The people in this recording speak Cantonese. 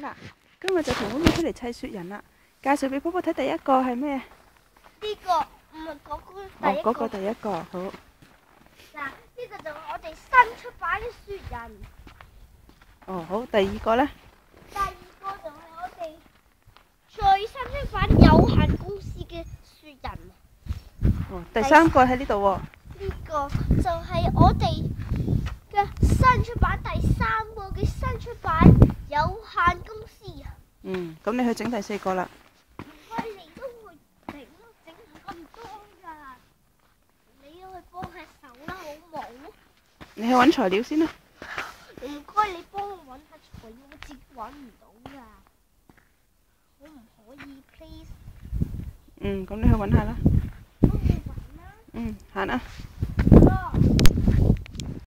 嗱，今日就同妹妹出嚟砌雪人啦。介紹俾波波睇，第一個係咩？ 呢個唔係嗰個第一個。 哦，嗰個第一個好。 嗱，呢個就係我哋新出版嘅雪人。 哦，好。第二個呢？ 第二個就係我哋最新出版有限公司嘅雪人。 哦，第三個喺呢度喎。 呢個就係我哋嘅新出版第三個嘅新出版有限公司啊。 咁你去整第四個啦。 唔該，你都會整唔咁多㗎。你要去幫下手啦，好冇？ 你去揾材料先啦。 唔該，你幫我揾下材料，我自己揾唔到㗎。可唔可以 please？ 咁你去揾下啦。 幫我揾啦。 行啊。 好啦。